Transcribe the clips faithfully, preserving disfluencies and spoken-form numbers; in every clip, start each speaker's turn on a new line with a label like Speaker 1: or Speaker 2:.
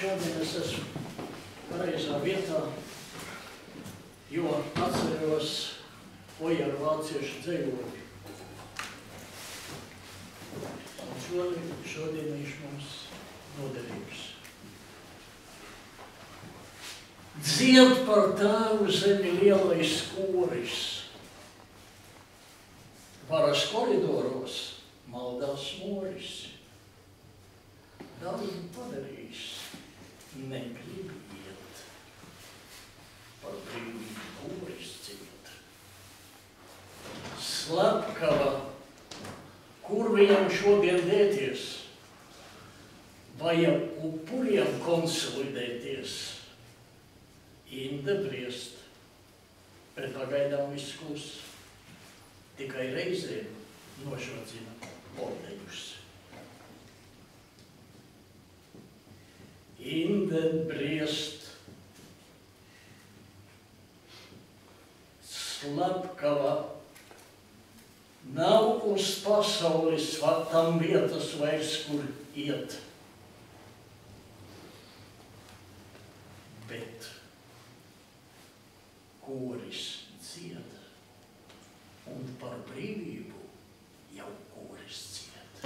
Speaker 1: Šodien es esmu pareizā vietā, jo atceros Ojaru vāciešu dzejoli. Un šodien, šodien viņš mums noderīgs. Dzied par tēvu zemi lielais koris. Varas koridoros maldās moris. Daudz padarījis, negrib iet. Par brīvību koris ciet. Slepkava, kur viņam šodien dēties? Vajag upuriem konsolidēties. Inde briest, bet pagaidām viss klus. Tikai reizēm nošvacina ordeņus. Inde briest, slepkava, nav uz pasaules tam vietas vairs, kur iet. Bet koris dzied, un par brīvību jau koris dzied.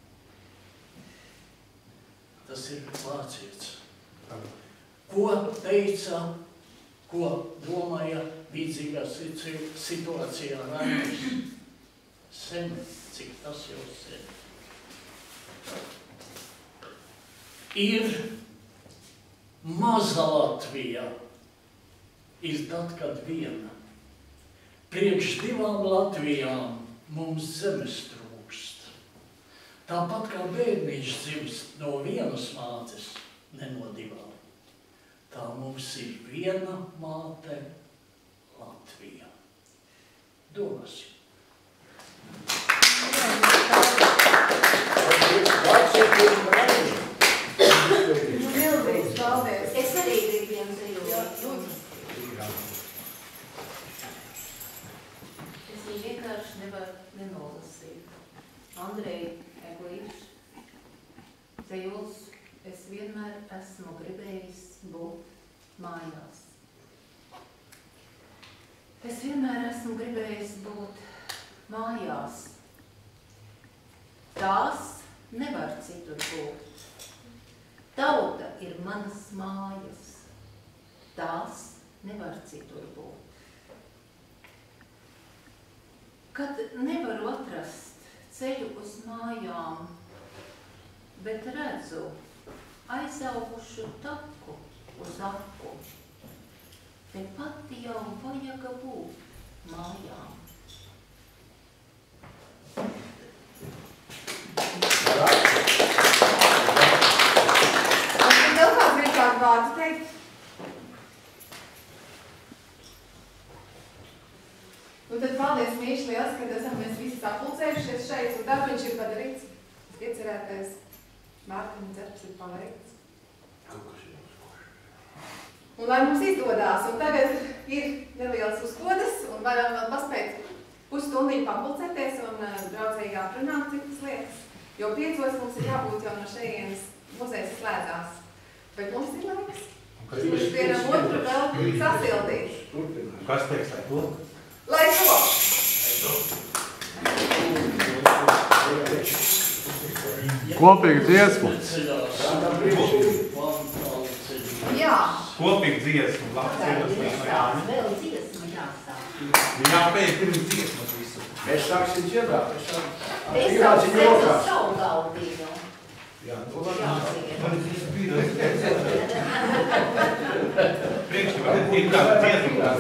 Speaker 1: Tas ir vācietis. Ko teica, ko domāja līdzīgā situācijā Raimers? Sen, cik tas jau sen. Ir maza Latvija. Ir tad, kad viena. Priekš divām Latvijām mums zemes trūkst. Tāpat kā bērniņš dzimst no vienas mātes, ne no divām. Tā mums ir viena māte Latvija. Domāsim.
Speaker 2: Es arī gribu vienu zēļu. Es viņu vienkārši nevaru nenolasīt. Andrei Eglīšs, zēļus, es vienmēr esmu gribējis būt mājās. Es vienmēr esmu gribējis būt mājās. Tās nevar citur būt. Tauta ir manas mājas. Tās nevar citur būt. Kad nevaru atrast ceļu uz mājām, bet redzu aizaugušu taku uz aku, te pati jau vajaga būt mājām.
Speaker 3: Vēl kāds grib kādu vārdu teikt? Nu tad paldies, Mīši, liels, ka esam mēs visi sapulcējušies šeit, un darbiņš ir padarīts. Iecerētais Mārtiņa darbs ir paveikts. Un lai mums izdodās, un tagad ir neliels uzkodas, un varam vēl paspēt pusstundīgi papulcēties un draudzīgi aprunāt citas lietas. Jo piecos mums ir jābūt jau no šejienes muzejs slēdzās. Bet mums ir laiks. Mums vienam otru vēl sasildīt.
Speaker 4: Kas teiks, lai to?
Speaker 3: Lai to!
Speaker 5: Kopīga dziesma.
Speaker 3: Jā.
Speaker 4: Kopīga dziesma. Labs dziesma.
Speaker 2: Vēl dziesma jāsāk.
Speaker 4: Jāpēc pirms dziesmas visu.
Speaker 6: Mēs sāksim dziedāt.
Speaker 2: Es jau secu savu galdību.
Speaker 6: Jā, nu
Speaker 4: Man ir visu bīdās. Priekš, ka ir kāda dziesma.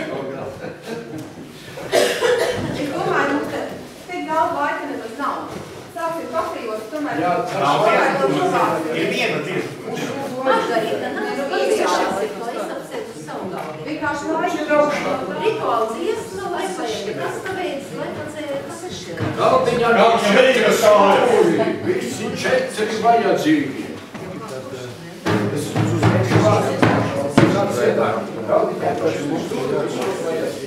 Speaker 3: Es domāju, ka tik daudz laika nemaz nav. Sāksim pakrījot, tomēr...
Speaker 6: Jā,
Speaker 4: Nav dziesma. Ir viena dziesma.
Speaker 2: Margarita, nav pieciešams, ko es apsecu savu galdību.
Speaker 3: Vienkārši laika braukšana.
Speaker 2: Rituāla dziesma, vai vajag kas tāpēc, lai pacēja, kas ir šeit.
Speaker 6: Galdiņā nav četri stāvuri. Visi četri vajadzīgi. Es uzreiz vārdu. Galdiņā paši mums vajadzīgi.